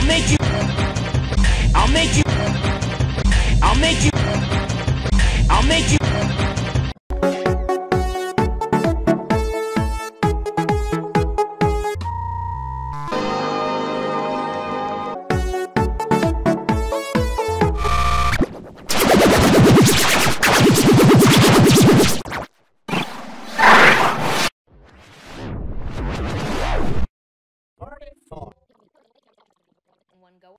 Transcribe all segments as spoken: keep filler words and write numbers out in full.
make you. I'll make you. I'll make you. I'll make you. One go.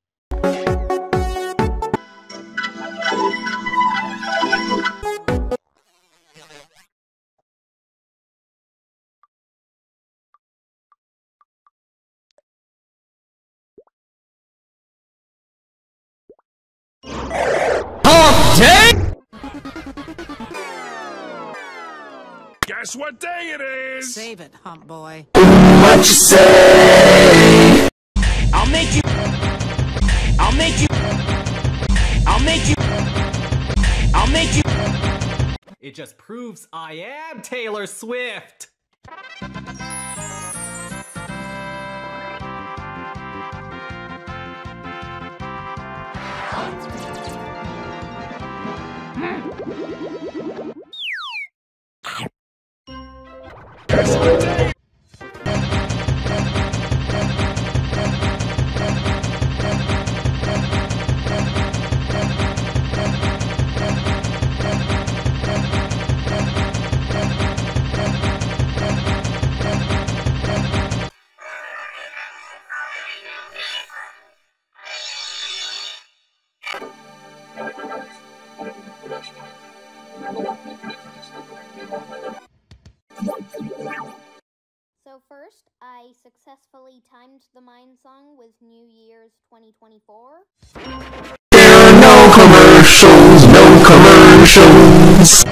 Hump day! Guess what day it is? Save it, hump boy. What you say? I'll make you. I'll make you. I'll make you. I'll make you. It just proves I am Taylor Swift! Guess what day? So first, I successfully timed the Mine Song with New Year's twenty twenty-four. There are no commercials, no commercials.